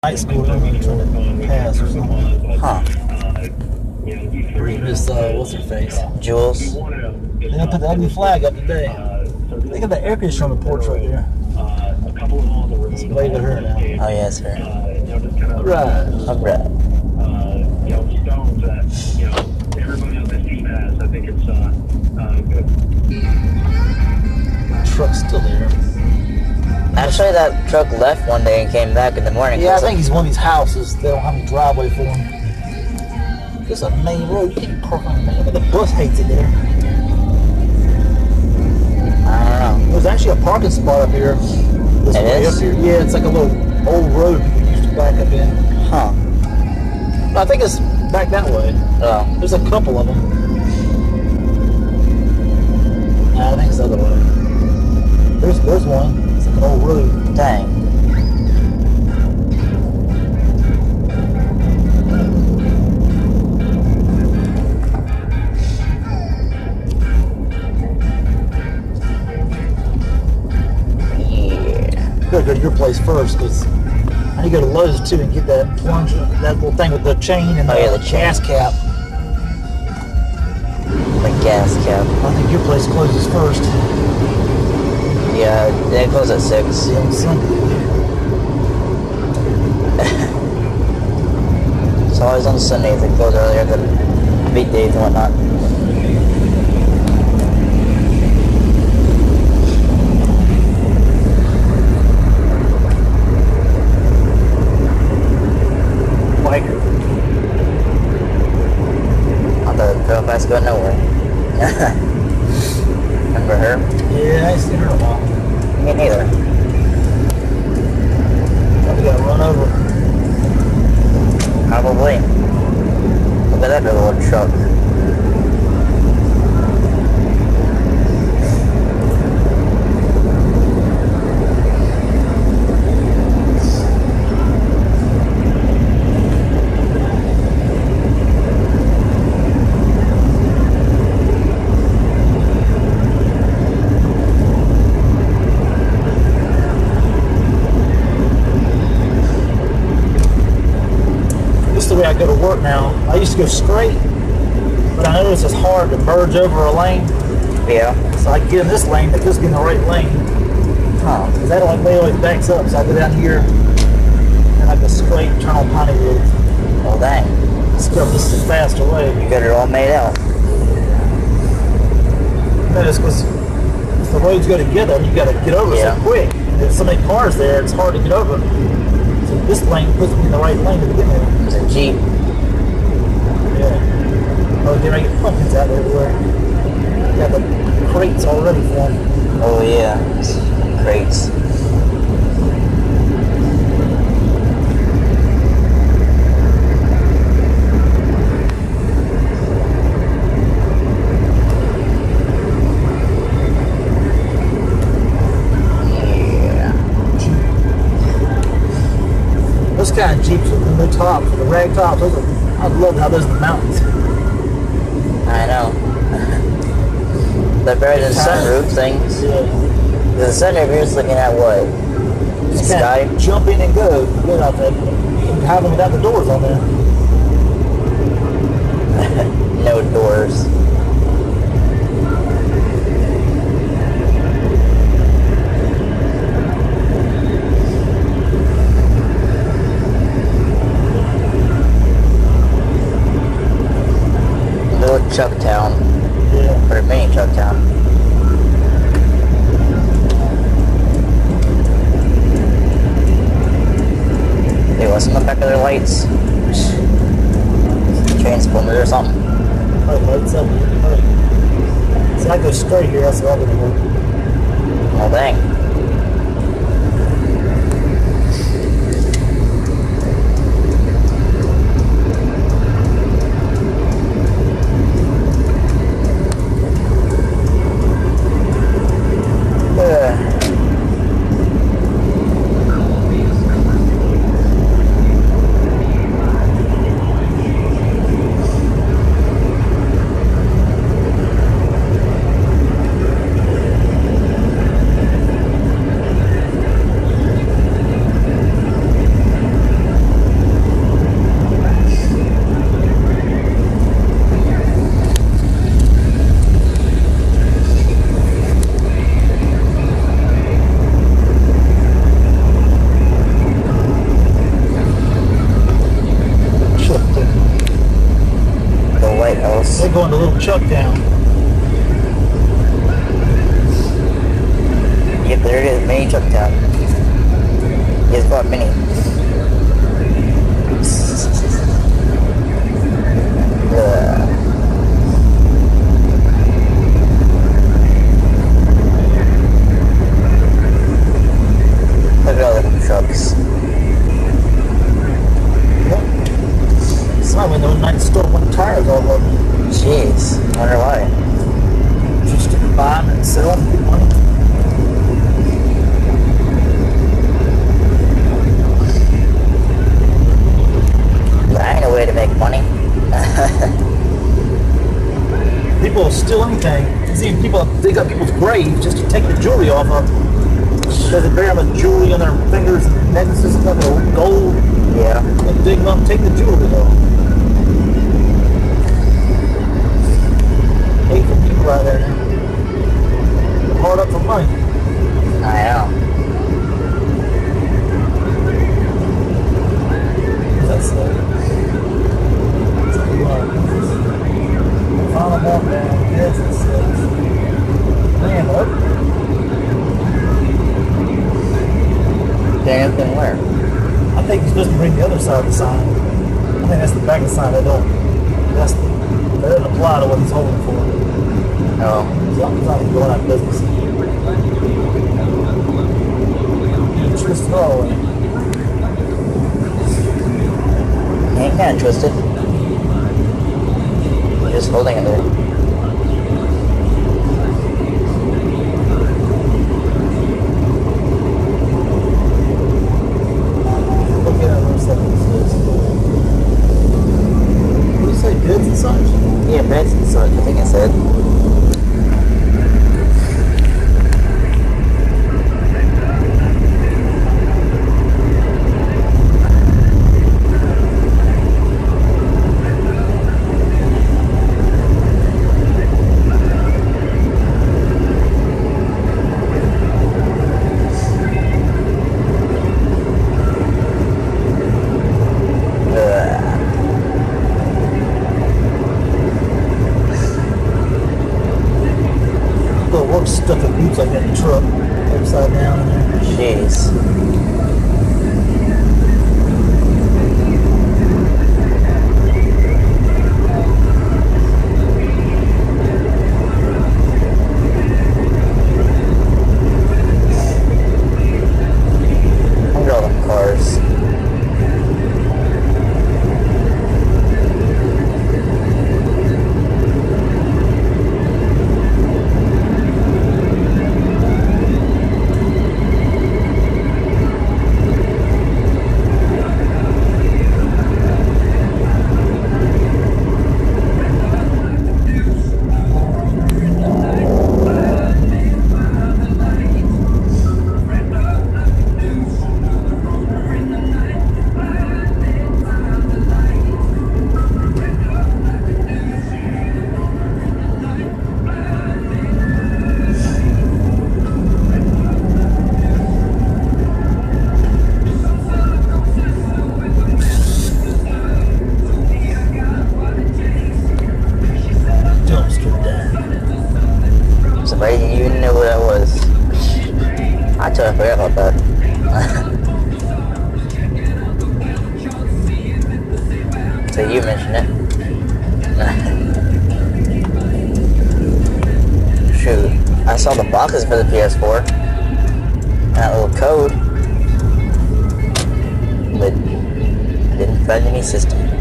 High school, they're trying to pass or something. Huh. Miss, what's her face? Jules. They're gonna put the ugly flag up today. Think of the air conditioner on the porch right there. Let's wave at her now. Oh, yeah, it's her. Right. Alright. Stones that, everybody on this team has. I think it's good. Truck's still there. Actually, that truck left one day and came back in the morning. Yeah, I think he's one of these houses. They don't have any driveway for him. It's a main road. You can't park on the main road. The bus hates it there. I don't know. There's actually a parking spot up here. This way is? up here. Yeah, it's like a little old road people used to back up in. Huh. I think it's back that way. Oh. There's a couple of them. Nah, I think it's the other way. There's one. It's like an old road. Dang. Gotta go to your place first, because I need to go to Lowe's too and get that plunger, that little thing with the chain and the gas cap. The gas cap. I think your place closes first. Yeah, they close at 6. Yeah, on Sunday. It's always on Sundays. They close earlier than weekdays and whatnot. Biker. I thought the girl fast going nowhere. Remember her? Yeah, I ain't seen her in a while. Me neither. Probably got run over. Probably. Look at that big old truck. The way I go to work now, I used to go straight, but I notice it's hard to merge over a lane. Yeah. So I get in this lane, but just get in the right lane. Huh. Because that way always backs up. So I go down here and I go straight and turn on Pineywood. Well, dang. This is a faster way. You got it all made out. That is because if the roads go together, you got to get over so quick. And there's so many cars there, it's hard to get over. So this lane puts me in the right lane to begin with. It's a Jeep. Yeah. Oh, then I get pumpkins out everywhere. Got the crates all ready for them. Oh, yeah. Crates. Those kind of Jeeps with no tops, the rag tops, I love how those are the mountains. I know. They're better than sunroof things. Yeah. The sunroof, you're just looking at what? The Just sky? kinda jump in and go. Good out there. You can have them without the doors on there. No doors. Little Chucktown. Yeah. Or mini Chucktown. Hey, what's in the back of their lights? Transformers or something? Oh, lights up. Right. So I go straight here, that's what I'm going to work. Oh, dang. to go into Little Chuck Town. Yep, there it is, Mini Truck Town. It's called Mini. Look at all the trucks. Yep. Some when those nights store one tires all over. Jeez, wonder why. Just to buy them and sell them. That ain't a way to make money. People will steal anything. I've seen people dig up people's graves just to take the jewelry off of them. Because they bury them with jewelry on their fingers and necklaces and stuff, gold. Yeah. They dig them up and take the jewelry off. Hate for people out there now. They're hard up for money. I know. That's final walk down, yes, it says. Man, what? Anything where? I think he's supposed to bring the other side of the sign. I think that's the back of the sign. They don't. That doesn't apply to what he's holding for. Oh. He's not going out of business. You twist it all away. He ain't kinda twisted. Just holding it there. Look at it, what do you say, bids and such? Yeah, beds and such, I think I said. Stuff that boots like that in the truck, upside down in there. Jeez. Look at all them cars. Somebody even knew what that was. I totally forgot about that. So you mentioned it. Shoot, I saw the boxes for the PS4. That little code. But didn't find any system.